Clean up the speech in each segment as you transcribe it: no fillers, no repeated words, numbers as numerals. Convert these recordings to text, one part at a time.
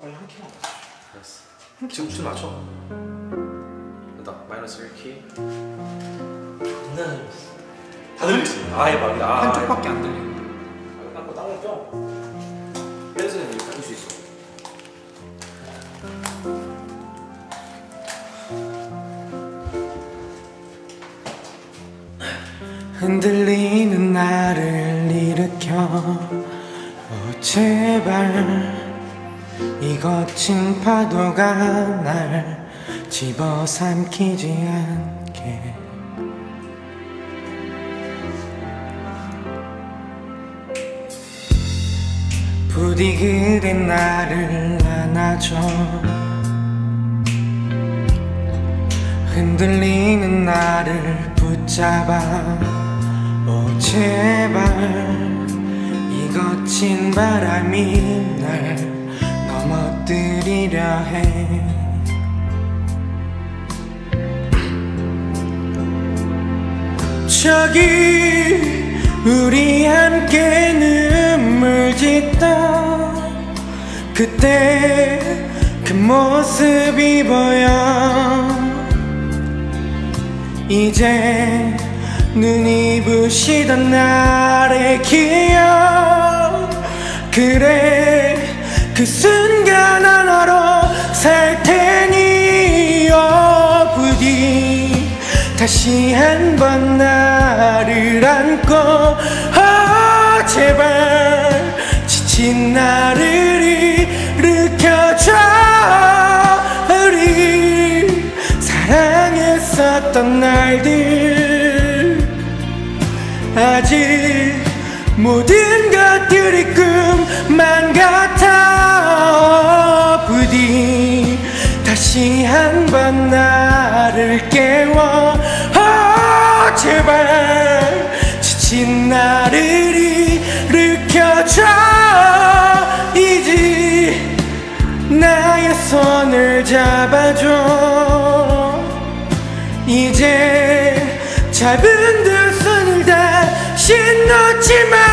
빨리 한 키만 맞춰. 알았어. 지금 줄 맞춰. 됐다. 마이너스 1키. 장난 다 들리지? 아예 말이야. 한쪽밖에 안 들리는데. 아까 땅을 껴. 댄스는 이렇게 바꿀 수 있어. 흔들리는 나를 일으켜 제발 이 거친 파도가 날 집어삼키지 않게 부디 그대 나를 안아줘 흔들리는 나를 붙잡아 오 제발 이 거친 바람이 날 넘어뜨리려 해 저기 우리 함께 눈물 짓던 그때 그 모습이 보여 이제 눈이 부시던 날의 기억 그래 그 순간 하나로 살 테니 부디 다시 한번 나를 안고 제발 지친 나를 일으켜줘 우리 사랑했었던 날들 아직 모든 것들이 꿈만 같아 부디 다시 한번 나를 깨워 제발 지친 나를 일으켜줘 이제 나의 손을 잡아줘 이제 잡은 두 손을 다시 놓지 마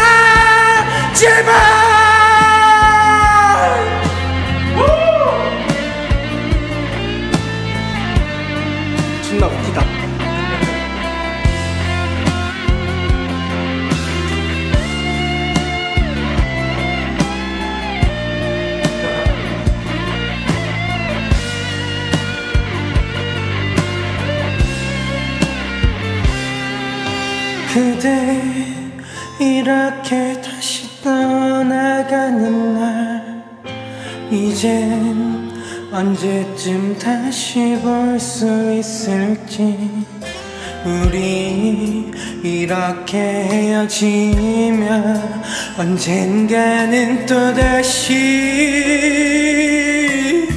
제발 존나 웃기다. 그대 이렇게 다시 떠나가는 날 이젠 언제쯤 다시 볼 수 있을지 우리 이렇게 헤어지면 언젠가는 또다시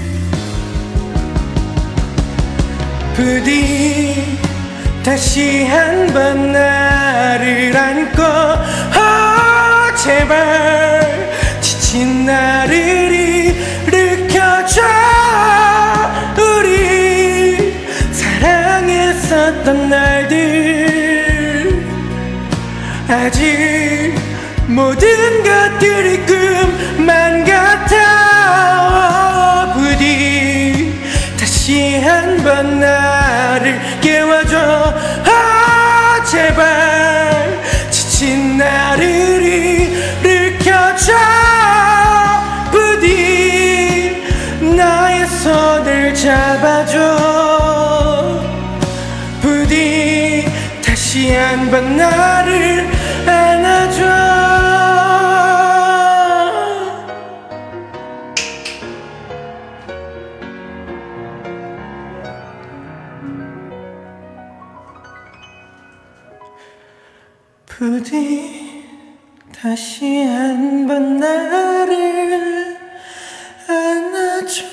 부디 다시 한번 나를 안고 제발 지친 나를 일으켜줘 우리 사랑했었던 날들 아직 모든 것들이 꿈만 같아 부디 다시 한번 나를 깨워줘 제발 지친 나를 일으켜줘 부디 나의 손을 잡아줘 부디 다시 한번 나를 안아줘 부디 다시 한번 나를 안아줘.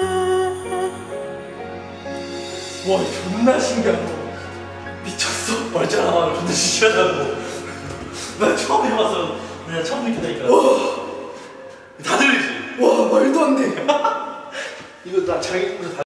와 존나 신기하다. 미쳤어. 말잖아. 존나 신기하다고. 나 처음 해봐서 그냥 처음 느낀다니까. 와. 다 들리지? 와 말도 안 돼. 이거 나 자기